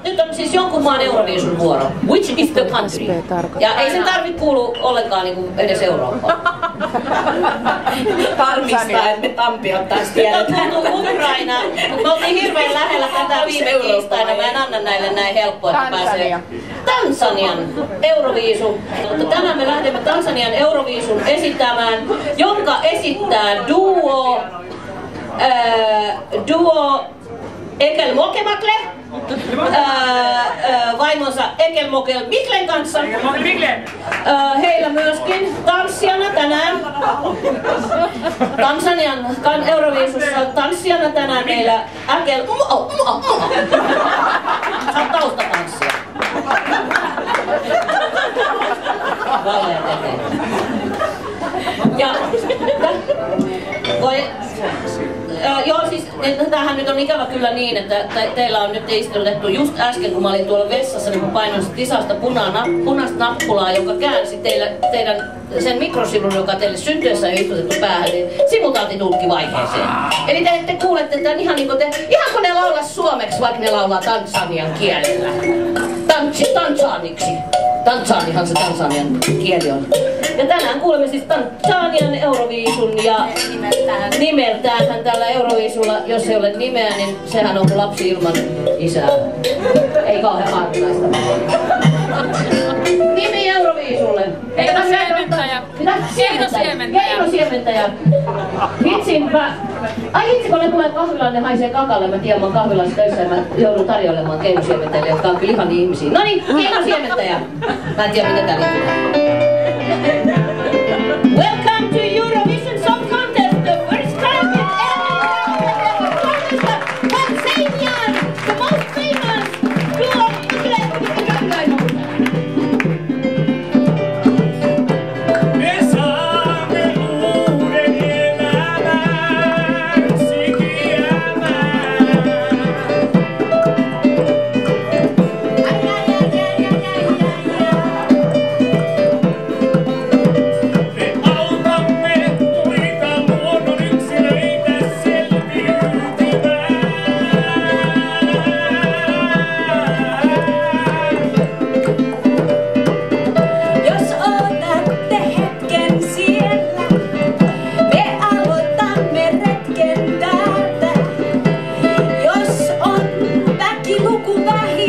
nyt on siis jonkun maan Euroviisun vuoro. Which is the country? Ja ei sen tarvitse kuulua ollenkaan niinku edes Eurooppaan. Varmistaa, että me Tampiot taas tiedetään. Nyt on Ukraina, mutta me oltiin hirveän lähellä tätä viime tiistaina. Mä en anna näille näin helppoa, että pääsee Tansanian Euroviisu. Mutta tänään me lähdemme Tansanian Euroviisun esittämään, jonka esittää duo Ekel Mokemakle vaimonsa Ekel Mokel Miklen kanssa. Heillä myöskin tanssijana tänään. Tansanian Euroviisussa tanssijana tänään meillä Ekel Sä oot taustatanssia. Ja joo, siis tämähän nyt on ikävä kyllä niin, että teillä on nyt istutettu just äsken, kun mä olin tuolla vessassa, niin mä painoin tisasta punaista nappulaa, joka käänsi teidän sen mikrosivun, joka teille syntyessä on istutettu päähän, niin simultaatitulkkivaiheeseen. Eli te kuulette tämän ihan niin kuin ihan kun ne laulaa suomeksi, vaikka ne laulaa tansanian kielellä. Tansaniksi. Tansanihan se tansanian kieli on. Ja tänään kuulemme siis Tansanian Euroviisun ja nimeltäänhän tällä Euroviisulla, jos ei ole nimeä, niin sehän on lapsi ilman isää. Ei kauhean harvinaista. Nimi Euroviisulle. Heinäsiementäjä. Heinäsiementäjä. Hitsinpä. Ai hitsi, kun ne tulee kahvilaan, ne haisee kakalle. Mä tiedän, mä oon kahvilassa töissä ja mä joudun tarjoilemaan keinosiementäjille, jotka on kyllä ihan ihmisiä. Noniin, heinäsiementäjä. Mä en tiedä, mitä tää liittyy. Welcome to Eurovision Song Contest, the first time Tansanian, the most famous duo. Luku vähin.